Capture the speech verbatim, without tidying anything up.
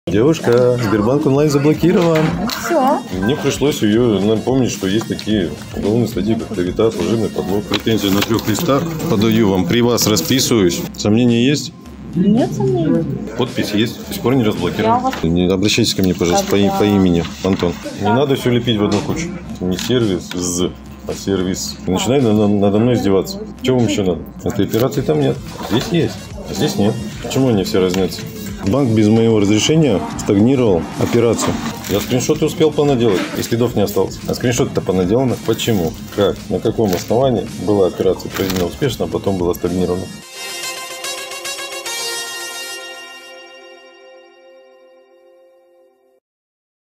Девушка, Сбербанк онлайн заблокирован. Все. Мне пришлось ее напомнить, что есть такие уголовные статьи, как клевета, служебный подлог. Претензии на трех листах подаю вам. При вас расписываюсь. Сомнения есть? Нет сомнений. Подпись есть. До сих пор не разблокирован. вас- Не обращайтесь ко мне, пожалуйста, по, и- по имени. Антон. Не надо все лепить в одну кучу. Не сервис, з, а сервис. И начинай на- на- надо мной издеваться. Чего вам еще надо? Этой операции там нет. Здесь есть, а здесь нет. Почему они все разнятся? Банк без моего разрешения стагнировал операцию. Я скриншоты успел понаделать, и следов не осталось. А скриншоты-то понаделаны. Почему? Как? На каком основании была операция проведена успешно, а потом была стагнирована?